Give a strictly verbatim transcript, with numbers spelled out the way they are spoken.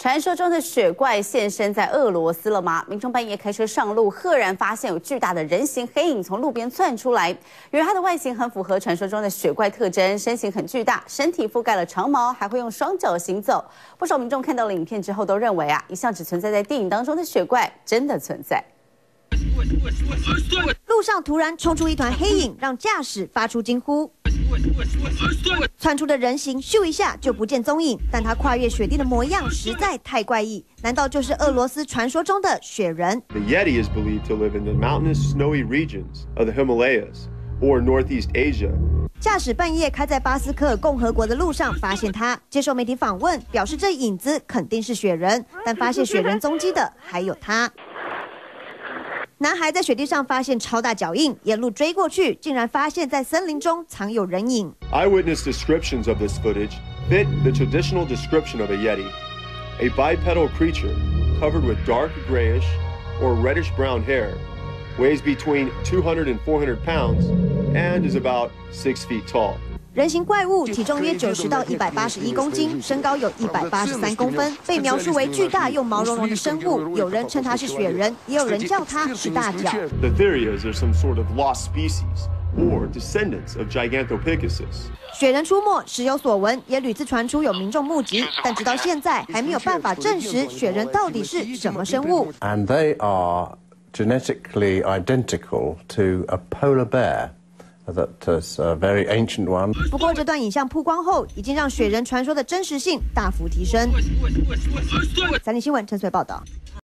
传说中的雪怪现身在俄罗斯了吗？民众半夜开车上路，赫然发现有巨大的人形黑影从路边窜出来。由于它的外形很符合传说中的雪怪特征，身形很巨大，身体覆盖了长毛，还会用双脚行走。不少民众看到了影片之后，都认为啊，一向只存在在电影当中的雪怪真的存在。 路上突然冲出一团黑影，让驾驶发出惊呼。窜出的人形咻一下就不见踪影，但它跨越雪地的模样实在太怪异，难道就是俄罗斯传说中的雪人 ？The Yeti is believed to live in the mountainous, snowy regions of the Himalayas or Northeast Asia. 驾驶半夜开在巴斯克共和国的路上，发现他接受媒体访问，表示这影子肯定是雪人，但发现雪人踪迹的还有他。 男孩在雪地上发现超大脚印，沿路追过去，竟然发现在森林中藏有人影。 Eyewitness descriptions of this footage fit the traditional description of a Yeti, a bipedal creature covered with dark grayish or reddish brown hair, weighs between two hundred and four hundred pounds, and is about six feet tall. 人形怪物体重约九十到一百八十一公斤，身高有一百八十三公分，被描述为巨大又毛茸茸的生物。有人称它是雪人，也有人叫它是大脚。 The theory is there's some sort of lost species or descendants of Gigantopithecus. 雪人出没时有所闻，也屡次传出有民众目击，但直到现在还没有办法证实雪人到底是什么生物。 And they are genetically identical to a polar bear. That is a very ancient one. 不过，这段影像曝光后，已经让雪人传说的真实性大幅提升。三立新闻陈穗报道。